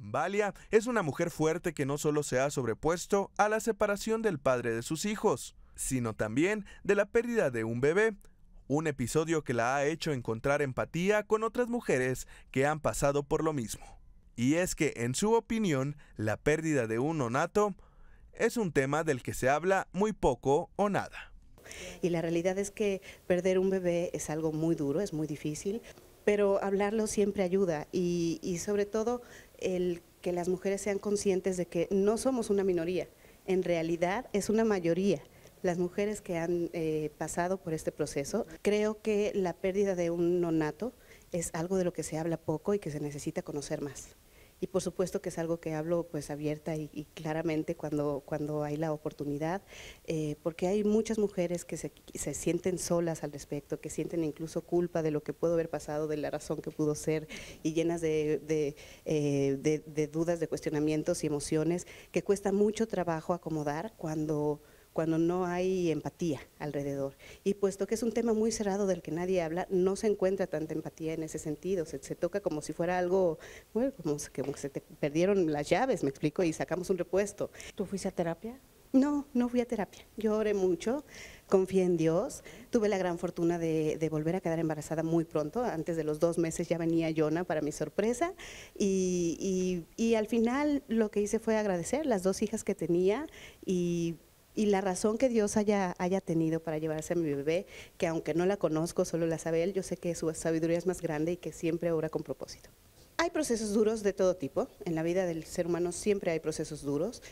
Valia es una mujer fuerte que no solo se ha sobrepuesto a la separación del padre de sus hijos, sino también de la pérdida de un bebé, un episodio que la ha hecho encontrar empatía con otras mujeres que han pasado por lo mismo. Y es que, en su opinión, la pérdida de un nonato es un tema del que se habla muy poco o nada. Y la realidad es que perder un bebé es algo muy duro, es muy difícil, pero hablarlo siempre ayuda y sobre todo el que las mujeres sean conscientes de que no somos una minoría, en realidad es una mayoría. Las mujeres que han pasado por este proceso, creo que la pérdida de un nonato es algo de lo que se habla poco y que se necesita conocer más. Y por supuesto que es algo que hablo pues abierta y claramente cuando hay la oportunidad, porque hay muchas mujeres que se sienten solas al respecto, que sienten incluso culpa de lo que pudo haber pasado, de la razón que pudo ser, y llenas de dudas, de cuestionamientos y emociones que cuesta mucho trabajo acomodar cuando no hay empatía alrededor. Y puesto que es un tema muy cerrado del que nadie habla, no se encuentra tanta empatía en ese sentido, se toca como si fuera algo, bueno, como que se te perdieron las llaves, me explico, y sacamos un repuesto. ¿Tú fuiste a terapia? No, no fui a terapia. Yo oré mucho, confié en Dios, tuve la gran fortuna de volver a quedar embarazada muy pronto, antes de los 2 meses ya venía Jonah para mi sorpresa, y al final lo que hice fue agradecer las 2 hijas que tenía y la razón que Dios haya tenido para llevarse a mi bebé, que aunque no la conozco, solo la sabe Él, yo sé que su sabiduría es más grande y que siempre obra con propósito. Hay procesos duros de todo tipo, en la vida del ser humano siempre hay procesos duros,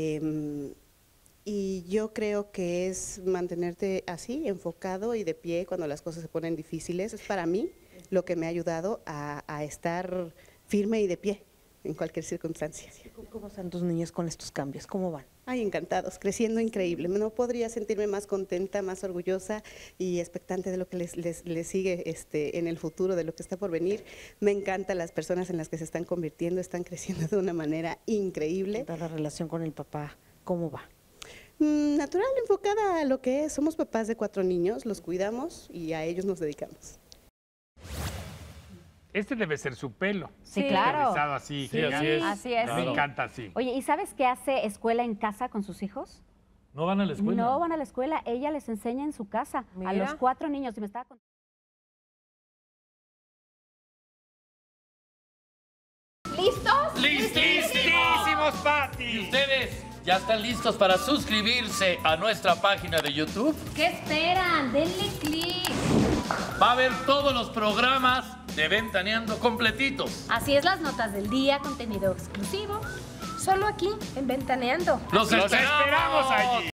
y yo creo que es mantenerte así, enfocado y de pie cuando las cosas se ponen difíciles. Es para mí lo que me ha ayudado a estar firme y de pie en cualquier circunstancia. ¿Cómo están tus niños con estos cambios? ¿Cómo van? Ay, encantados, creciendo increíble. No podría sentirme más contenta, más orgullosa y expectante de lo que les sigue en el futuro, de lo que está por venir. Me encantan las personas en las que se están convirtiendo, están creciendo de una manera increíble. La relación con el papá, ¿cómo va? Natural, enfocada a lo que es. Somos papás de 4 niños, los cuidamos y a ellos nos dedicamos. Este debe ser su pelo. Sí, claro. Así, Sí, así es. Así es. Me encanta así. Oye, ¿y sabes qué hace escuela en casa con sus hijos? ¿No van a la escuela? No van a la escuela, ella les enseña en su casa. Mira. A los 4 niños. Y me estaba contando. ¿Listos? ¡Listísimos, ¿Y Pati! ustedes ya están listos para suscribirse a nuestra página de YouTube? ¿Qué esperan? Denle click. Va a haber todos los programas de Ventaneando completitos. Así es, las notas del día, contenido exclusivo, solo aquí en Ventaneando. ¡Los esperamos allí!